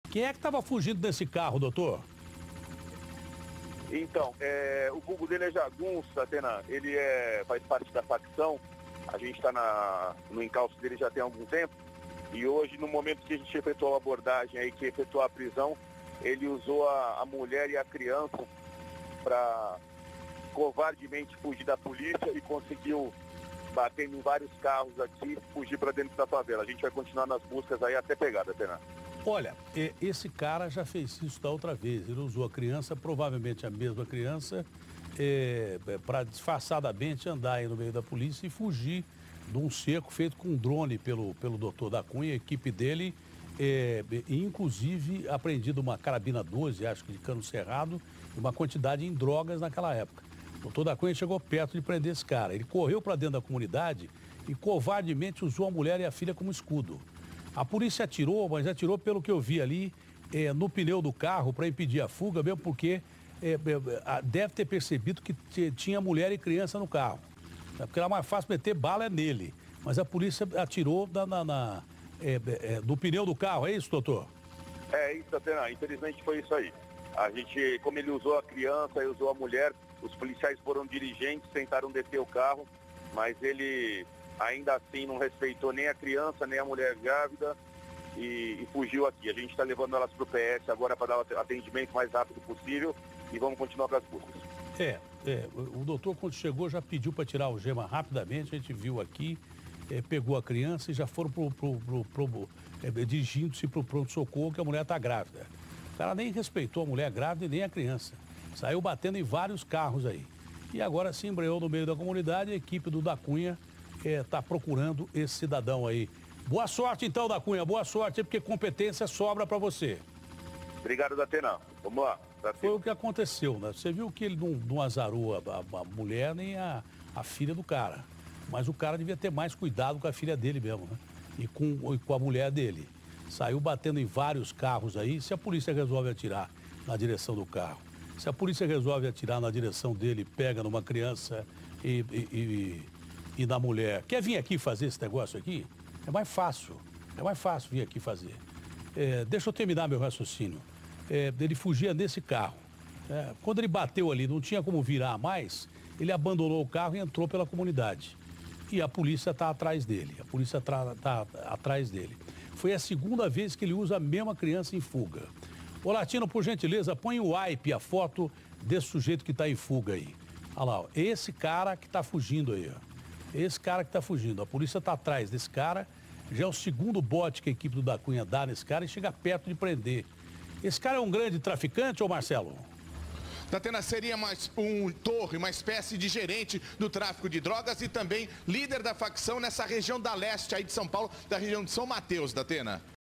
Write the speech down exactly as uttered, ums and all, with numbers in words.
Quem é que estava fugindo desse carro, doutor? Então, é, o vulgo dele é Jagunço, Atena. Ele é, faz parte da facção. A gente está no encalço dele já tem algum tempo. E hoje, no momento que a gente efetuou a abordagem aí, que efetuou a prisão, ele usou a, a mulher e a criança para covardemente fugir da polícia e conseguiu, batendo em vários carros aqui, fugir para dentro da favela. A gente vai continuar nas buscas aí até pegada, Atena. Olha, esse cara já fez isso da outra vez. Ele usou a criança, provavelmente a mesma criança, é, para disfarçadamente andar aí no meio da polícia e fugir de um cerco feito com um drone pelo, pelo doutor da Cunha, a equipe dele, é, e inclusive apreendido uma carabina doze, acho que de cano cerrado, e uma quantidade em drogas naquela época. O doutor da Cunha chegou perto de prender esse cara. Ele correu para dentro da comunidade e covardemente usou a mulher e a filha como escudo. A polícia atirou, mas atirou pelo que eu vi ali, é, no pneu do carro para impedir a fuga, mesmo porque é, é, deve ter percebido que tinha mulher e criança no carro. Porque era mais fácil meter bala nele. Mas a polícia atirou na, na, na, é, é, no pneu do carro, é isso, doutor? É isso, Atena. Infelizmente foi isso aí. A gente, como ele usou a criança e usou a mulher, os policiais foram diligentes, tentaram deter o carro, mas ele ainda assim não respeitou nem a criança, nem a mulher grávida e, e fugiu aqui. A gente está levando elas para o P S agora para dar o atendimento mais rápido possível e vamos continuar com as buscas. É, é, o doutor quando chegou já pediu para tirar a algema rapidamente, a gente viu aqui, é, pegou a criança e já foram pro, pro, pro, pro, é, dirigindo-se para o pronto-socorro que a mulher está grávida. O cara nem respeitou a mulher grávida e nem a criança. Saiu batendo em vários carros aí. E agora se embreou no meio da comunidade, a equipe do Da Cunha está é, procurando esse cidadão aí. Boa sorte então, Da Cunha, boa sorte, porque competência sobra para você. Obrigado, Datena. Vamos lá. Foi o que aconteceu, né? Você viu que ele não, não azarou a, a, a mulher nem a, a filha do cara. Mas o cara devia ter mais cuidado com a filha dele mesmo, né? E com, e com a mulher dele. Saiu batendo em vários carros aí. Se a polícia resolve atirar na direção do carro, se a polícia resolve atirar na direção dele, pega numa criança e, e, e, e na mulher. Quer vir aqui fazer esse negócio aqui? É mais fácil. É mais fácil vir aqui fazer. É, deixa eu terminar meu raciocínio. É, ele fugia nesse carro. É, quando ele bateu ali, não tinha como virar mais, ele abandonou o carro e entrou pela comunidade. E a polícia está atrás dele. A polícia está tá atrás dele. Foi a segunda vez que ele usa a mesma criança em fuga. Ô, Latino, por gentileza, põe o wipe, a foto desse sujeito que está em fuga aí. Olha lá, ó, esse cara que está fugindo aí, ó. Esse cara que está fugindo. A polícia está atrás desse cara. Já é o segundo bote que a equipe do Da Cunha dá nesse cara e chega perto de prender. Esse cara é um grande traficante, ô Marcelo? Datena seria mais um torre, uma espécie de gerente do tráfico de drogas e também líder da facção nessa região da leste aí de São Paulo, da região de São Mateus, Datena.